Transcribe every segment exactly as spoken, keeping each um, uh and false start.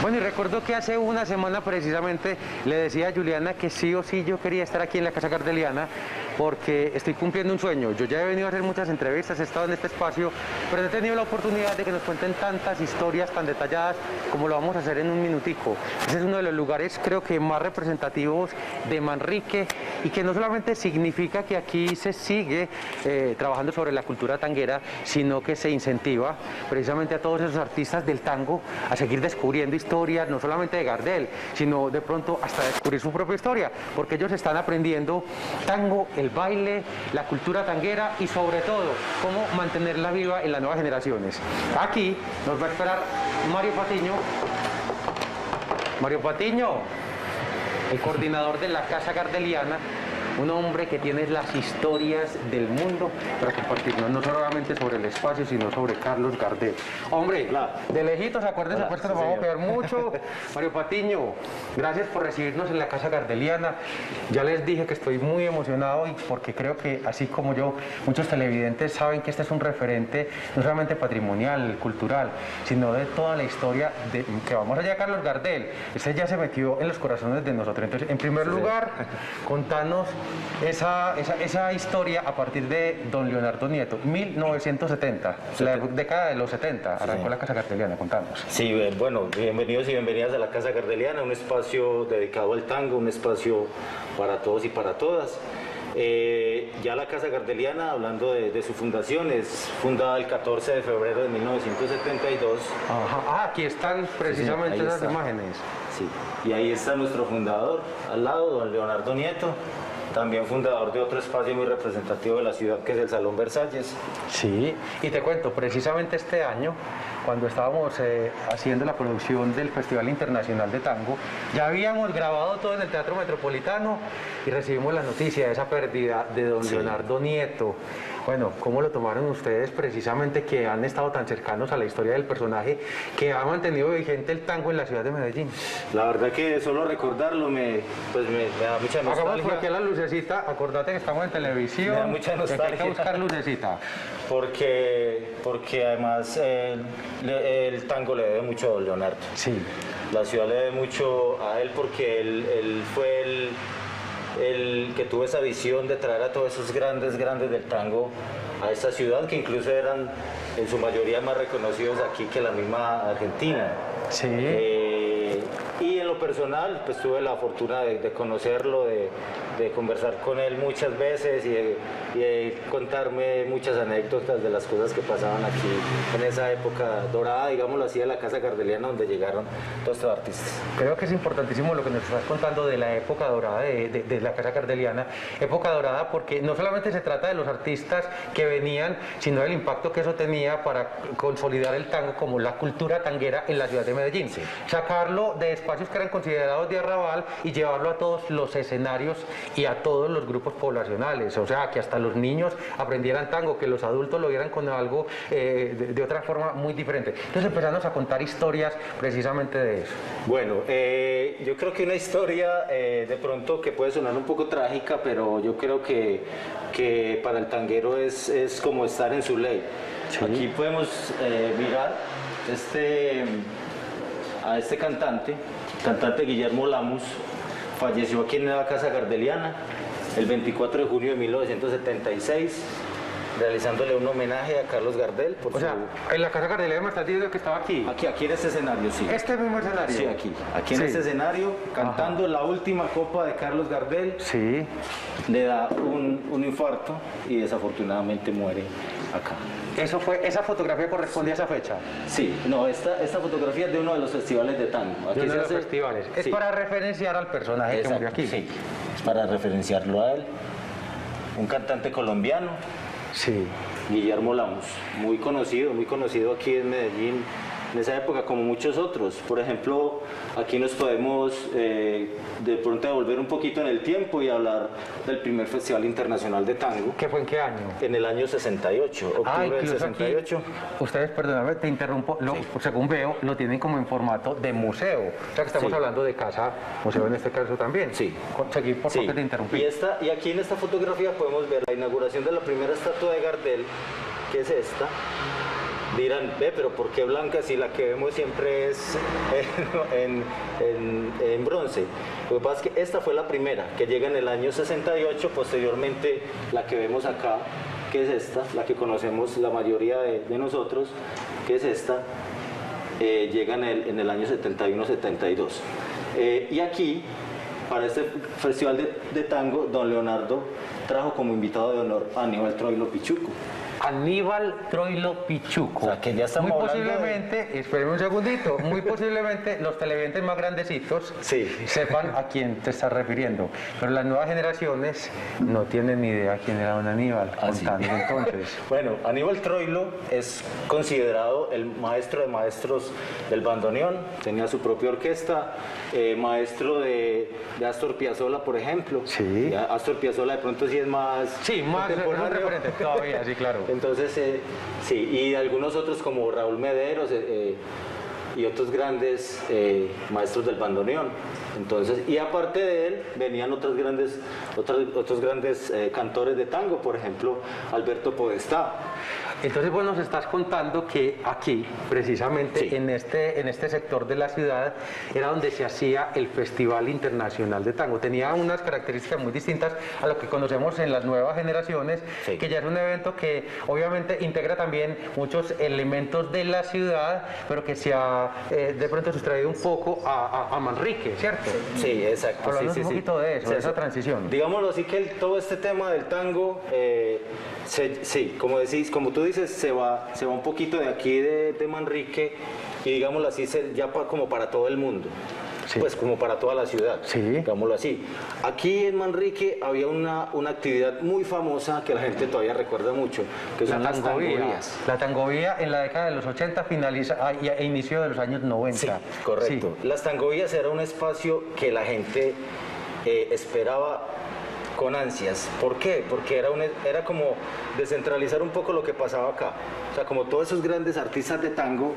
Bueno, y recuerdo que hace una semana precisamente le decía a Juliana que sí o sí yo quería estar aquí en la Casa Gardeliana porque estoy cumpliendo un sueño. Yo ya he venido a hacer muchas entrevistas, he estado en este espacio, pero no he tenido la oportunidad de que nos cuenten tantas historias tan detalladas como lo vamos a hacer en un minutico. Ese es uno de los lugares, creo que más representativos de Manrique, y que no solamente significa que aquí se sigue eh, trabajando sobre la cultura tanguera, sino que se incentiva precisamente a todos esos artistas del tango a seguir descubriendo historias, no solamente de Gardel, sino de pronto hasta descubrir su propia historia, porque ellos están aprendiendo tango, el baile, la cultura tanguera y sobre todo cómo mantenerla viva en las nuevas generaciones. Aquí nos va a esperar Mario Patiño. Mario Patiño, el coordinador de la Casa Gardeliana, un hombre que tiene las historias del mundo para compartirnos, no solamente sobre el espacio, sino sobre Carlos Gardel. Hombre, hola. De lejitos, acuérdense, pues que nos sí, vamos señor. a quedar mucho. Mario Patiño, gracias por recibirnos en la Casa Gardeliana. Ya les dije que estoy muy emocionado, y porque creo que, así como yo, muchos televidentes saben que este es un referente no solamente patrimonial, cultural, sino de toda la historia de, que vamos allá, Carlos Gardel. Este ya se metió en los corazones de nosotros. Entonces, en primer sí. lugar, contanos Esa, esa, esa historia a partir de don Leonardo Nieto, mil novecientos setenta, la década de los setenta, arrancó sí. la Casa Gardeliana, contamos. Sí, bueno, bienvenidos y bienvenidas a la Casa Gardeliana, un espacio dedicado al tango, un espacio para todos y para todas. Eh, ya la Casa Gardeliana, hablando de, de su fundación, es fundada el catorce de febrero de mil novecientos setenta y dos. Ajá. Ah, aquí están precisamente sí, esas está. imágenes. Sí, y ahí está nuestro fundador, al lado, don Leonardo Nieto. También fundador de otro espacio muy representativo de la ciudad, que es el Salón Versalles. Sí, y te cuento, precisamente este año, cuando estábamos eh, haciendo la producción del Festival Internacional de Tango, ya habíamos grabado todo en el Teatro Metropolitano y recibimos la noticia de esa pérdida de don sí. Leonardo Nieto. Bueno, ¿cómo lo tomaron ustedes precisamente, que han estado tan cercanos a la historia del personaje que ha mantenido vigente el tango en la ciudad de Medellín? La verdad que solo recordarlo me, pues me, me da mucha nostalgia. Hagamos por aquí la lucecita, acordate que estamos en televisión. Me da mucha nostalgia. Hay que buscar lucecita. Porque, porque además el, el tango le debe mucho a don Leonardo. Sí. La ciudad le debe mucho a él porque él, él fue el... el que tuvo esa visión de traer a todos esos grandes, grandes del tango a esta ciudad, que incluso eran en su mayoría más reconocidos aquí que la misma Argentina. Sí. Eh, y en lo personal, pues tuve la fortuna de, de conocerlo, de, de conversar con él muchas veces y de, y de contarme muchas anécdotas de las cosas que pasaban aquí en esa época dorada, digámoslo así, de la Casa Gardeliana, donde llegaron todos estos artistas. Creo que es importantísimo lo que nos estás contando de la época dorada de, de, de la Casa Gardeliana, época dorada porque no solamente se trata de los artistas que venían, sino del impacto que eso tenía para consolidar el tango como la cultura tanguera en la ciudad de Medellín. Sí. Sacarlo de espacios que eran considerados de arrabal y llevarlo a todos los escenarios y a todos los grupos poblacionales, o sea, que hasta los niños aprendieran tango, que los adultos lo vieran con algo eh, de, de otra forma muy diferente. Entonces empezamos a contar historias precisamente de eso. Bueno, eh, yo creo que una historia eh, de pronto que puede sonar un poco trágica, pero yo creo que, que para el tanguero es, es como estar en su ley. Sí. Aquí podemos eh, mirar este, a este cantante, cantante Guillermo Lamus, falleció aquí en la Casa Gardeliana el veinticuatro de junio de mil novecientos setenta y seis, realizándole un homenaje a Carlos Gardel. Por o su... sea, en la Casa Gardeliana me estás diciendo que estaba aquí. Aquí, aquí en este escenario, sí. ¿Este mismo escenario? Sí, aquí. Aquí en sí. este escenario, cantando Ajá. la última copa de Carlos Gardel. Sí. Le da un, un infarto y desafortunadamente muere acá. Eso fue, ¿Esa fotografía corresponde a esa fecha? Sí, no, esta, esta fotografía es de uno de los festivales de tango. Aquí de uno de los hace... festivales. Es sí. para referenciar al personaje Exacto, que murió aquí. Sí, es para referenciarlo a él. Un cantante colombiano. Sí. Guillermo Lamus, muy conocido, muy conocido aquí en Medellín en esa época, como muchos otros. Por ejemplo, aquí nos podemos eh, de pronto devolver un poquito en el tiempo y hablar del primer Festival Internacional de Tango. ¿Qué fue en qué año? En el año sesenta y ocho, octubre ah, del sesenta y ocho. Aquí, ustedes, perdóname, te interrumpo, lo, sí. según veo, lo tienen como en formato de museo. O sea que estamos sí. hablando de casa, museo en este caso también. Sí. Seguir, por favor, sí. que te interrumpí. Y, esta, y aquí en esta fotografía podemos ver la inauguración de la primera estatua de Gardel, que es esta. dirán, ve, pero ¿por qué blanca si la que vemos siempre es en, en, en bronce? Lo que pasa es que esta fue la primera, que llega en el año sesenta y ocho, posteriormente la que vemos acá, que es esta, la que conocemos la mayoría de, de nosotros, que es esta, eh, llega en el, en el año setenta y uno setenta y dos. Eh, y aquí, para este festival de, de tango, don Leonardo trajo como invitado de honor a Aníbal Troilo Pichuco. Aníbal Troilo Pichuco. O sea, que ya estamos muy hablando posiblemente, de... espérame un segundito, muy posiblemente los televidentes más grandecitos sí. sepan a quién te estás refiriendo, pero las nuevas generaciones no tienen ni idea quién era don Aníbal. Ah, contando sí. entonces. Bueno, Aníbal Troilo es considerado el maestro de maestros del bandoneón, tenía su propia orquesta, eh, maestro de, de Astor Piazzolla, por ejemplo. Sí. Ya Astor Piazzolla de pronto sí es más... Sí, más referente todavía, sí, claro. Entonces, eh, sí, y algunos otros como Raúl Mederos eh, eh, y otros grandes eh, maestros del bandoneón. Entonces, y aparte de él, venían otros grandes, otros, otros grandes eh, cantores de tango, por ejemplo, Alberto Podestá. Entonces vos nos estás contando que aquí, precisamente Sí. en, este, en este sector de la ciudad, era donde se hacía el Festival Internacional de Tango. Tenía unas características muy distintas a lo que conocemos en las nuevas generaciones, Sí. que ya es un evento que obviamente integra también muchos elementos de la ciudad, pero que se ha eh, de pronto sustraído un poco a, a, a Manrique, ¿cierto? Sí, exacto. Hablando sí, un sí, poquito sí. de eso, Sí, de esa sí. transición. Digámoslo así, que el- todo este tema del tango, eh, se- sí, como decís, como tú dices, se va, se va un poquito de aquí de, de Manrique y digámoslo así, se- ya pa- como para todo el mundo. Sí. Pues como para toda la ciudad, Sí. digámoslo así. Aquí en Manrique había una, una actividad muy famosa que la gente todavía recuerda mucho, que son La las tangovía. tangovías. La tangovía en la década de los ochenta finaliza ah, y- e inicio de los años noventa. Sí, correcto. Sí. Las tangovías era un espacio que la gente eh, esperaba con ansias. ¿Por qué? Porque era, un, era como descentralizar un poco lo que pasaba acá. O sea, como todos esos grandes artistas de tango,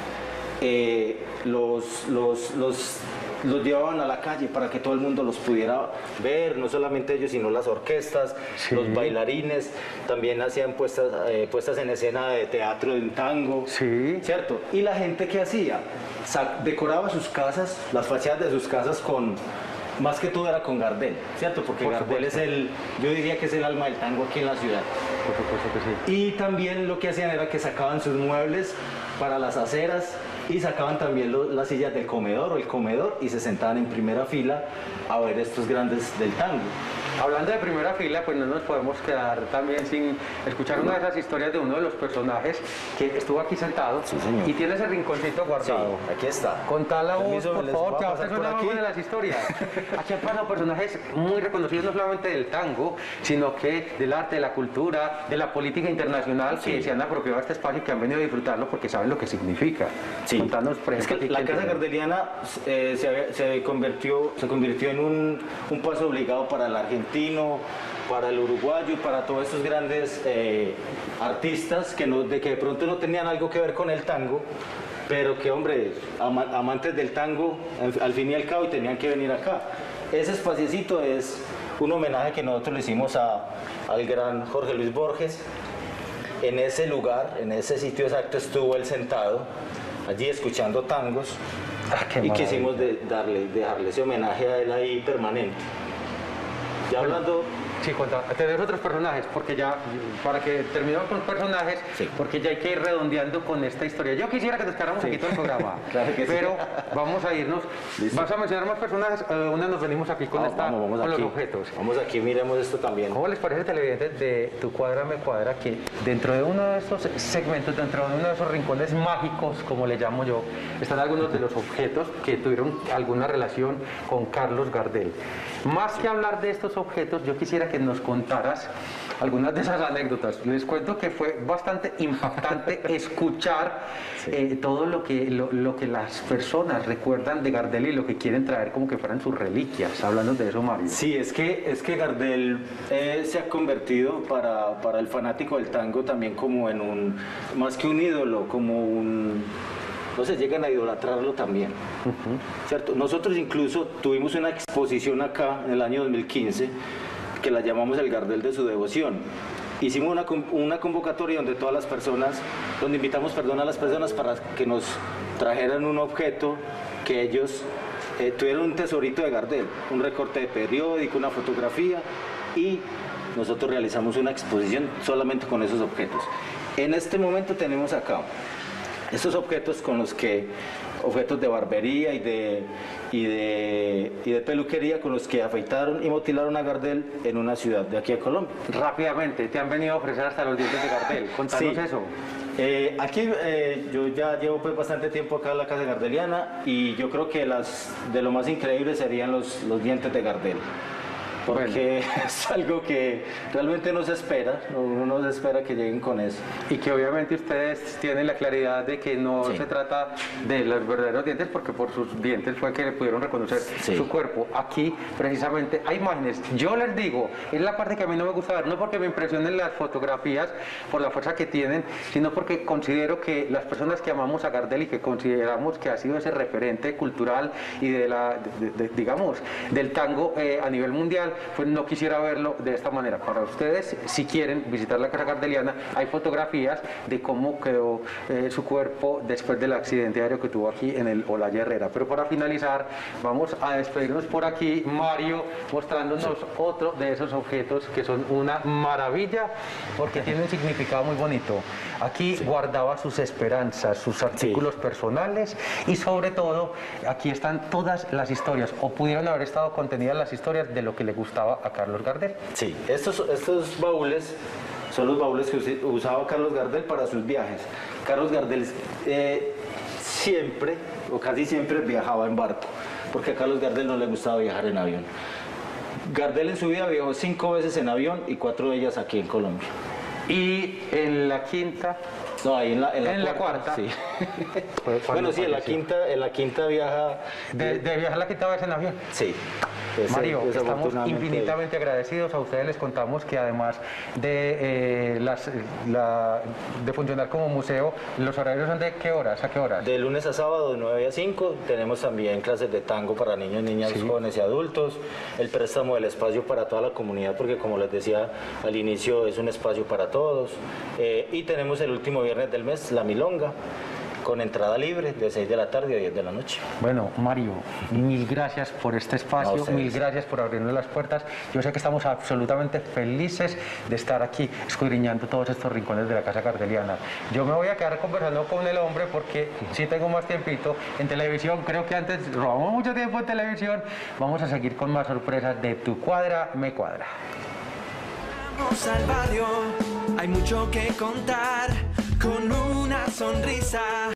eh, los, los, los, los llevaban a la calle para que todo el mundo los pudiera ver, no solamente ellos, sino las orquestas, Sí. los bailarines, también hacían puestas, eh, puestas en escena de teatro en tango. Sí. ¿Cierto? Y la gente que hacía, Sa- decoraba sus casas, las fachadas de sus casas con, más que todo era con Gardel, ¿cierto? Porque Por Gardel supuesto. es el, yo diría que es el alma del tango aquí en la ciudad. Por supuesto que sí. Y también lo que hacían era que sacaban sus muebles para las aceras y sacaban también lo- las sillas del comedor o el comedor y se sentaban en primera fila a ver estos grandes del tango. Hablando de primera fila, pues no nos podemos quedar también sin escuchar una de esas historias de uno de los personajes que estuvo aquí sentado Sí, señor. y tiene ese rinconcito guardado. aquí está. Contala vos, Permiso, por les favor, voy a que a usted pasar suena por muy aquí. buena las historias. Aquí han pasado personajes muy reconocidos no solamente del tango, sino que del arte, de la cultura, de la política internacional, Sí. que se han apropiado de este espacio y que han venido a disfrutarlo porque saben lo que significa. Sí. Contanos, por Es ejemplo, que aquí la quién Casa tiene. Gardeliana eh, se, había- se convirtió, se convirtió en un, un paso obligado para el argentino, para el uruguayo y para todos estos grandes eh, artistas que, no, de que de pronto no tenían algo que ver con el tango, pero que, hombre, ama- amantes del tango, al, al fin y al cabo, y tenían que venir acá. Ese espaciecito es un homenaje que nosotros le hicimos a, al gran Jorge Luis Borges. En ese lugar, en ese sitio exacto, estuvo él sentado, allí escuchando tangos, Ah, qué y maravilla. quisimos de- darle, dejarle ese homenaje a él ahí permanente. Ya hablando, Sí, cuenta, tenés otros personajes, porque ya, para que terminemos con personajes, Sí. porque ya hay que ir redondeando con esta historia. Yo quisiera que nos quedáramos aquí todo el programa, Claro que sí. pero vamos a irnos. Listo. ¿Vas a mencionar más personajes? Eh, una nos venimos aquí con, ah, esta, vamos, vamos con aquí, los objetos. vamos aquí, miremos esto también. ¿Cómo les parece, televidentes de Tu Cuadra Me Cuadra, que dentro de uno de estos segmentos, dentro de uno de esos rincones mágicos, como le llamo yo, están algunos de los objetos que tuvieron alguna relación con Carlos Gardel? Más que hablar de estos objetos, yo quisiera que nos contaras algunas de esas anécdotas. Les cuento que fue bastante impactante escuchar eh, todo lo que, lo, lo que las personas recuerdan de Gardel y lo que quieren traer como que fueran sus reliquias. Hablando de eso, Mario. Sí, es que, es que Gardel eh, se ha convertido para, para el fanático del tango también como en un, más que un ídolo, como un, no sé, llegan a idolatrarlo también, ¿cierto? Nosotros incluso tuvimos una exposición acá en el año dos mil quince que la llamamos el Gardel de su devoción. Hicimos una, con- una convocatoria donde todas las personas donde invitamos, perdón, a las personas para que nos trajeran un objeto que ellos eh, tuvieron un tesorito de Gardel, un recorte de periódico, una fotografía, y nosotros realizamos una exposición solamente con esos objetos. En este momento tenemos acá estos objetos con los que, objetos de barbería y de, y, de, y de peluquería con los que afeitaron y mutilaron a Gardel en una ciudad de aquí a Colombia. Rápidamente, te han venido a ofrecer hasta los dientes de Gardel. Contanos Sí. eso. Eh, aquí eh, yo ya llevo pues bastante tiempo acá en la casa gardeliana y yo creo que las de lo más increíble serían los, los dientes de Gardel. Porque bueno, es algo que realmente no se espera, uno no se espera que lleguen con eso. Y que obviamente ustedes tienen la claridad de que no sí. se trata de los verdaderos dientes, porque por sus dientes fue que le pudieron reconocer sí. su cuerpo. Aquí precisamente hay imágenes. Yo les digo, es la parte que a mí no me gusta ver, no porque me impresionen las fotografías por la fuerza que tienen, sino porque considero que las personas que amamos a Gardel y que consideramos que ha sido ese referente cultural y de la, de, de, digamos, del tango eh, a nivel mundial, pues no quisiera verlo de esta manera. Para ustedes, si quieren visitar la casa gardeliana, hay fotografías de cómo quedó eh, su cuerpo después del accidente aéreo que tuvo aquí en el Olaya Herrera. Pero para finalizar, vamos a despedirnos por aquí, Mario, mostrándonos sí. otro de esos objetos que son una maravilla, porque tiene un significado muy bonito. Aquí sí. guardaba sus esperanzas, sus artículos sí. personales y sobre todo, aquí están todas las historias, o pudieron haber estado contenidas las historias de lo que le gustaba a Carlos Gardel. Sí, estos, estos baúles son los baúles que usaba Carlos Gardel para sus viajes. Carlos Gardel eh, siempre, o casi siempre, viajaba en barco, porque a Carlos Gardel no le gustaba viajar en avión. Gardel en su vida viajó cinco veces en avión y cuatro de ellas aquí en Colombia. Y en la quinta... No, ahí en la, en la, en cuarta, la cuarta. Sí. Bueno, sí, en la, quinta, en la quinta viaja... ¿De, de viajar la quinta vez en avión? Sí. Ese, Mario, estamos infinitamente agradecidos. A ustedes les contamos que además de, eh, las, la, de funcionar como museo, ¿los horarios son de qué horas? ¿A qué horas? De lunes a sábado, de nueve a cinco. Tenemos también clases de tango para niños, niñas, sí. jóvenes y adultos. El préstamo del espacio para toda la comunidad, porque como les decía al inicio, es un espacio para todos. Eh, y tenemos el último viernes del mes, la milonga, con entrada libre de seis de la tarde a diez de la noche. Bueno, Mario, mil gracias por este espacio, no, mil gracias por abrirnos las puertas. Yo sé que estamos absolutamente felices de estar aquí escudriñando todos estos rincones de la casa gardeliana. Yo me voy a quedar conversando con el hombre porque sí tengo más tiempito en televisión. Creo que antes robamos mucho tiempo en televisión. Vamos a seguir con más sorpresas de Tu Cuadra Me Cuadra. Vamos al barrio, hay mucho que contar con una sonrisa.